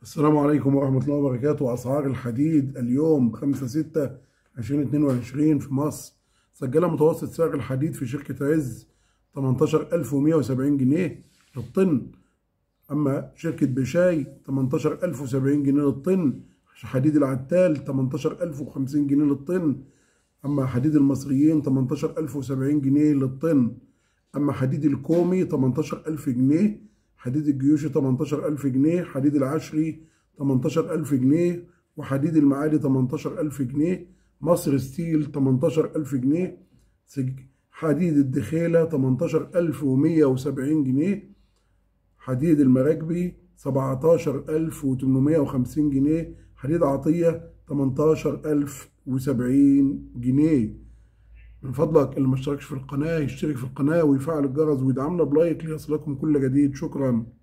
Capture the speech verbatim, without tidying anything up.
السلام عليكم ورحمة الله وبركاته. أسعار الحديد اليوم خمسة ستة ألفين واتنين وعشرين في مصر. سجل متوسط سعر الحديد في شركة عز تمنتاشر ألف ومية وسبعين جنيه للطن. أما شركة بشاي تمنتاشر ألف وسبعين جنيه للطن. حديد العتال تمنتاشر ألف وخمسين جنيه للطن. أما حديد المصريين تمنتاشر ألف وسبعين جنيه للطن. أما حديد الكومي تمنتاشر ألف جنيه. حديد الجيوشي تمنتاشر ألف جنيه. حديد العشري تمنتاشر ألف جنيه. وحديد المعادي تمنتاشر ألف جنيه. مصر ستيل تمنتاشر ألف جنيه. حديد الدخيلة تمنتاشر ألف ومية وسبعين جنيه. حديد المراكبي سبعتاشر ألف وتمنمية وخمسين جنيه. حديد عطية تمنتاشر ألف وسبعين جنيه. من فضلك اللي ما اشتركش في القناة يشترك في القناة ويفعل الجرس ويدعمنا بلايك ليصلكم كل جديد. شكرا.